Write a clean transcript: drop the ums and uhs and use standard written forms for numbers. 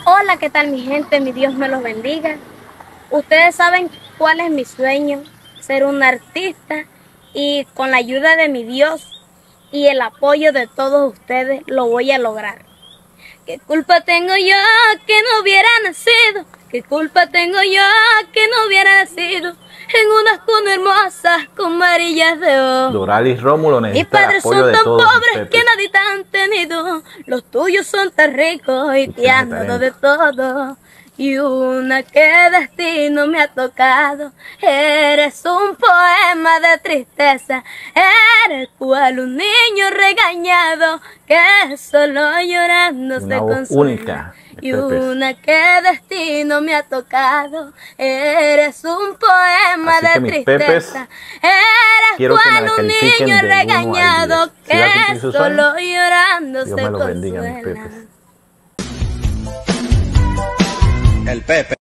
Hola, ¿qué tal mi gente? Mi Dios me los bendiga. Ustedes saben cuál es mi sueño, ser un artista, y con la ayuda de mi Dios y el apoyo de todos ustedes lo voy a lograr. ¿Qué culpa tengo yo que no hubiera nacido? ¿Qué culpa tengo yo que no hubiera nacido en unas cunas hermosas con varillas de oro? Doralis Rómulo Mis necesita el padres apoyo son de tan todos pobres ustedes. que nadie te han tenido. Los tuyos son tan ricos y te han dado de todo. Y una que destino me ha tocado. Eres un poema de tristeza. Eres cual un niño regañado que solo llorando se consuela. Y una que destino me ha tocado. Eres un poema de tristeza. Eres cual un niño regañado que solo llorando se consuela. El Pepe.